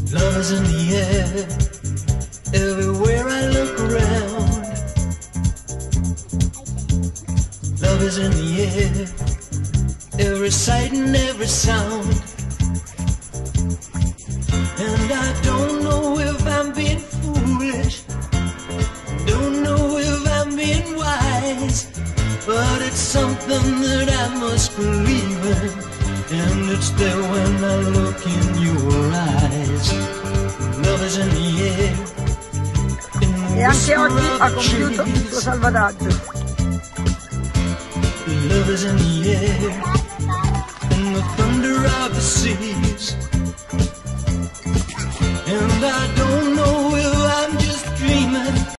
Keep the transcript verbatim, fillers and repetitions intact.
Love is in the air, everywhere I look around. Love is in the air, every sight and every sound. And I don't know if I'm being foolish, don't know if I'm being wise, but it's something that I must believe in, and it's there when I look in your eyes. Love is in the air, in the E anche oggi ha whisper of compiuto il suo salvataggio. Love is in the air, in the thunder of the seas. And I don't know if I'm